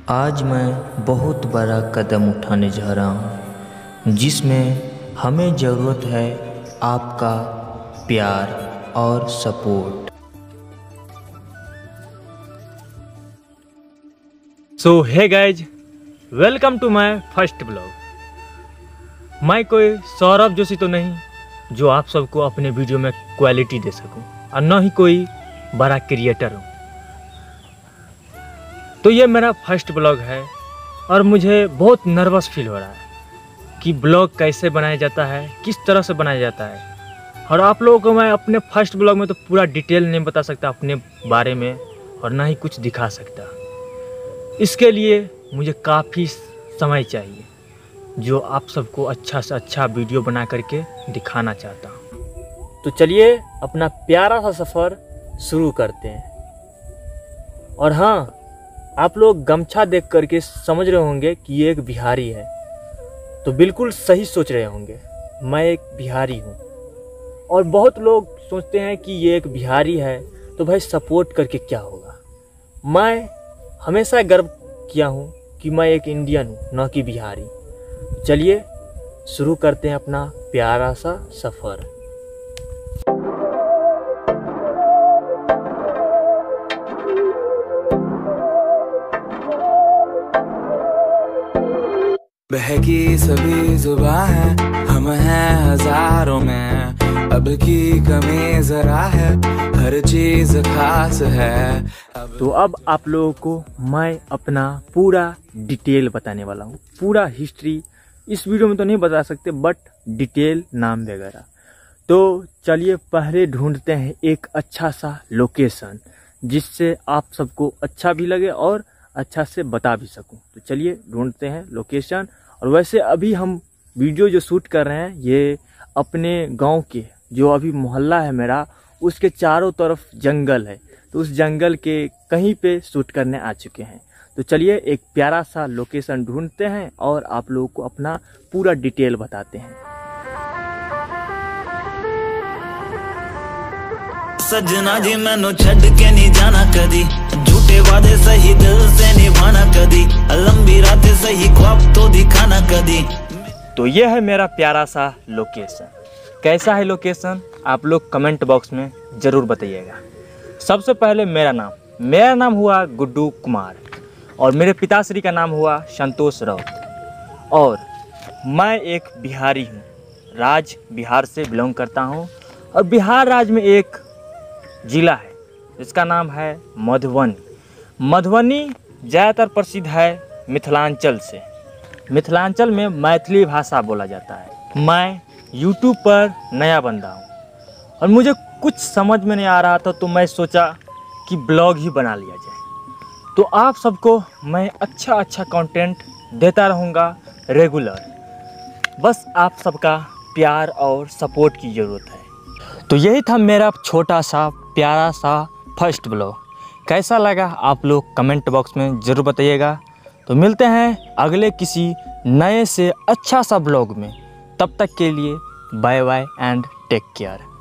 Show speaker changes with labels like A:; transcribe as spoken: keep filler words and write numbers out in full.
A: आज मैं बहुत बड़ा कदम उठाने जा रहा हूँ, जिसमें हमें ज़रूरत है आपका प्यार और support.
B: So hey guys, welcome to my first blog. मैं कोई सौरभ जोशी तो नहीं जो आप सबको अपने वीडियो में क्वालिटी दे सकूं, और न ही कोई बड़ा क्रिएटर हूँ। तो ये मेरा फर्स्ट ब्लॉग है और मुझे बहुत नर्वस फील हो रहा है कि ब्लॉग कैसे बनाया जाता है, किस तरह से बनाया जाता है। और आप लोगों को मैं अपने फर्स्ट ब्लॉग में तो पूरा डिटेल नहीं बता सकता अपने बारे में, और ना ही कुछ दिखा सकता। इसके लिए मुझे काफ़ी समय चाहिए, जो आप सबको अच्छा से अच्छा वीडियो बना करके दिखाना चाहता हूँ। तो चलिए अपना प्यारा सा सफ़र शुरू करते हैं। और हाँ, आप लोग गमछा देख करके समझ रहे होंगे कि ये एक बिहारी है, तो बिल्कुल सही सोच रहे होंगे, मैं एक बिहारी हूँ। और बहुत लोग सोचते हैं कि ये एक बिहारी है तो भाई सपोर्ट करके क्या होगा। मैं हमेशा गर्व किया हूँ कि मैं एक इंडियन हूँ, न कि बिहारी। चलिए शुरू करते हैं अपना प्यारा सा सफ़र।
C: बहकी सभी जुबां है, हम हैं हजारों में, अब की कमी जरा है, हर चीज खास है।
B: तो अब आप लोगों को मैं अपना पूरा डिटेल बताने वाला हूँ, पूरा हिस्ट्री। इस वीडियो में तो नहीं बता सकते, बट डिटेल नाम वगैरह। तो चलिए पहले ढूंढते हैं एक अच्छा सा लोकेशन, जिससे आप सबको अच्छा भी लगे और अच्छा से बता भी सकूं। तो चलिए ढूंढते हैं लोकेशन। और वैसे अभी हम वीडियो जो शूट कर रहे हैं ये अपने गांव के, जो अभी मोहल्ला है मेरा, उसके चारों तरफ जंगल है। तो उस जंगल के कहीं पे शूट करने आ चुके हैं। तो चलिए एक प्यारा सा लोकेशन ढूंढते हैं और आप लोगों को अपना पूरा डिटेल बताते हैं।
D: सजना जी मैनू छड़ के नहीं जाना कदी, झूठे वादे सही दिल से निभाना कदी, लंबी रातें सही ख्वाब तो दिखाना कदी।
B: तो ये है मेरा प्यारा सा लोकेशन। कैसा है लोकेशन आप लोग कमेंट बॉक्स में ज़रूर बताइएगा। सबसे पहले मेरा नाम मेरा नाम हुआ गुड्डू कुमार, और मेरे पिताश्री का नाम हुआ संतोष राउत, और मैं एक बिहारी हूँ। राज्य बिहार से बिलोंग करता हूँ, और बिहार राज्य में एक ज़िला है जिसका नाम है मधुबनी। मधुबनी ज़्यादातर प्रसिद्ध है मिथिलांचल से। मिथिलांचल में मैथिली भाषा बोला जाता है। मैं यूट्यूब पर नया बंदा हूँ और मुझे कुछ समझ में नहीं आ रहा था, तो मैं सोचा कि ब्लॉग ही बना लिया जाए। तो आप सबको मैं अच्छा अच्छा कंटेंट देता रहूँगा रेगुलर। बस आप सबका प्यार और सपोर्ट की ज़रूरत है। तो यही था मेरा छोटा सा प्यारा सा फर्स्ट ब्लॉग। कैसा लगा आप लोग कमेंट बॉक्स में ज़रूर बताइएगा। तो मिलते हैं अगले किसी नए से अच्छा सा ब्लॉग में। तब तक के लिए bye bye and take care.